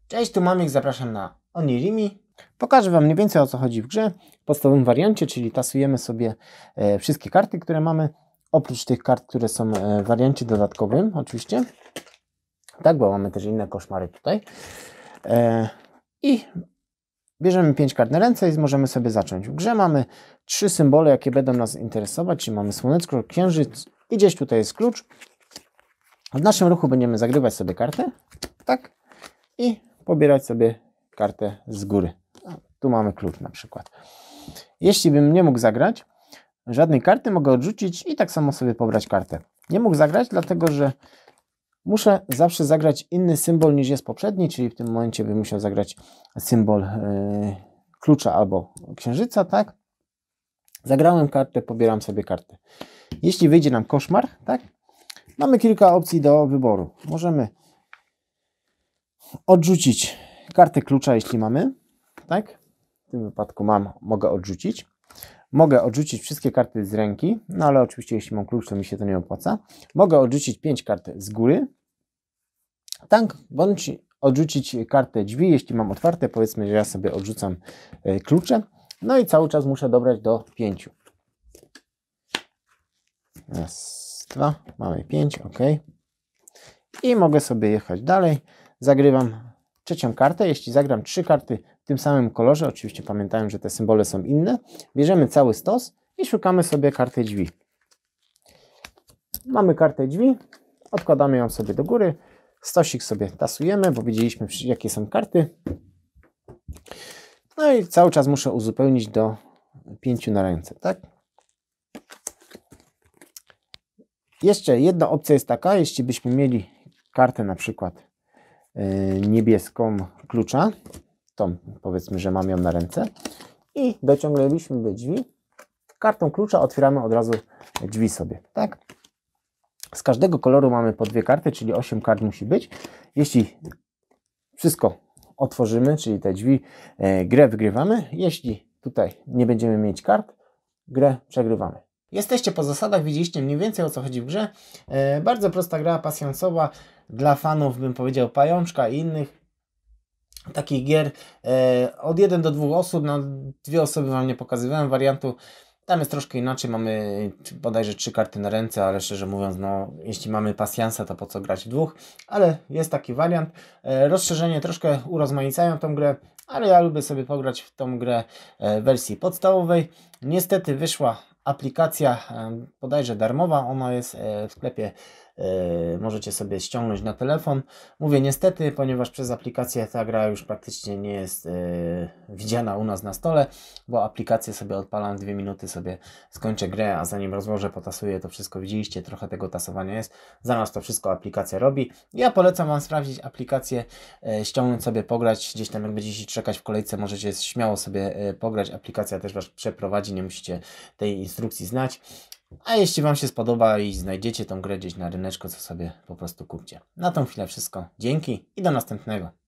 Cześć, tu Mamik, zapraszam na Onirimi. Pokażę Wam mniej więcej, o co chodzi w grze. W podstawowym wariancie, czyli tasujemy sobie wszystkie karty, które mamy, oprócz tych kart, które są w wariancie dodatkowym oczywiście. Tak, bo mamy też inne koszmary tutaj. I bierzemy 5 kart na ręce i możemy sobie zacząć. W grze mamy 3 symbole, jakie będą nas interesować, czyli mamy słoneczko, księżyc i gdzieś tutaj jest klucz. W naszym ruchu będziemy zagrywać sobie kartę, tak, i pobierać sobie kartę z góry. Tu mamy klucz na przykład. Jeśli bym nie mógł zagrać żadnej karty, mogę odrzucić i tak samo sobie pobrać kartę. Nie mógł zagrać, dlatego że muszę zawsze zagrać inny symbol niż jest poprzedni, czyli w tym momencie bym musiał zagrać symbol klucza albo księżyca, tak? Zagrałem kartę, pobieram sobie kartę. Jeśli wyjdzie nam koszmar, tak? Mamy kilka opcji do wyboru. Możemy odrzucić kartę klucza, jeśli mamy, tak? W tym wypadku mogę odrzucić. Mogę odrzucić wszystkie karty z ręki, no ale oczywiście jeśli mam klucz, to mi się to nie opłaca. Mogę odrzucić 5 kart z góry, tak? Bądź odrzucić kartę drzwi, jeśli mam otwarte. Powiedzmy, że ja sobie odrzucam klucze. No i cały czas muszę dobrać do 5. Raz, dwa, mamy 5, ok. I mogę sobie jechać dalej. Zagrywam trzecią kartę. Jeśli zagram 3 karty w tym samym kolorze, oczywiście pamiętajmy, że te symbole są inne, bierzemy cały stos i szukamy sobie karty drzwi. Mamy kartę drzwi, odkładamy ją sobie do góry, stosik sobie tasujemy, bo wiedzieliśmy, jakie są karty. No i cały czas muszę uzupełnić do 5 na ręce, tak? Jeszcze jedna opcja jest taka, jeśli byśmy mieli kartę na przykład niebieską klucza, tą powiedzmy, że mam ją na ręce i dociągnęliśmy drzwi, kartą klucza otwieramy od razu drzwi sobie, tak? Z każdego koloru mamy po 2 karty, czyli 8 kart musi być. Jeśli wszystko otworzymy, czyli te drzwi, grę wygrywamy. Jeśli tutaj nie będziemy mieć kart, grę przegrywamy. Jesteście po zasadach, widzieliście mniej więcej, o co chodzi w grze. Bardzo prosta gra, pasjansowa, dla fanów, bym powiedział, Pajączka i innych takich gier. Od 1 do 2 osób, na 2 osoby Wam nie pokazywałem wariantu. Tam jest troszkę inaczej, mamy bodajże 3 karty na ręce, ale szczerze mówiąc, no, jeśli mamy pasjansa, to po co grać w 2, ale jest taki wariant. Rozszerzenie troszkę urozmaicają tą grę, ale ja lubię sobie pograć w tą grę w wersji podstawowej. Niestety wyszła aplikacja bodajże darmowa, ona jest w sklepie, możecie sobie ściągnąć na telefon. Mówię niestety, ponieważ przez aplikację ta gra już praktycznie nie jest widziana u nas na stole, bo aplikację sobie odpalam, 2 minuty sobie skończę grę, a zanim rozłożę, potasuję to wszystko, widzieliście, trochę tego tasowania jest, za nas to wszystko aplikacja robi. Ja polecam Wam sprawdzić aplikację, ściągnąć sobie, pograć, gdzieś tam jak będziecie czekać w kolejce, możecie śmiało sobie pograć, aplikacja też Was przeprowadzi, nie musicie tej instrukcji znać. A jeśli Wam się spodoba i znajdziecie tą grę gdzieś na ryneczku, to sobie po prostu kupcie. Na tą chwilę wszystko. Dzięki i do następnego.